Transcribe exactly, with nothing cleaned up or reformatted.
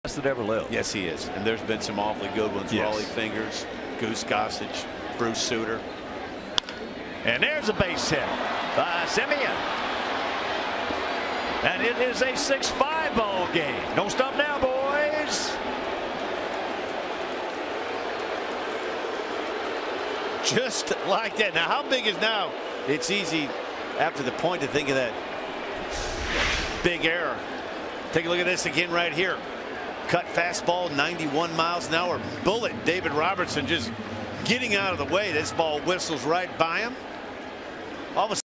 That ever lived. Yes, he is. And there's been some awfully good ones. Yes. Raleigh Fingers, Goose Gossage, Bruce Sutter. And there's a base hit by Semien. And it is a six five ball game. Don't stop now, boys. Just like that. Now, how big is now? It's easy after the point to think of that big error. Take a look at this again right here. Cut fastball, ninety-one miles an hour. Bullet. David Robertson just getting out of the way. This ball whistles right by him. All of a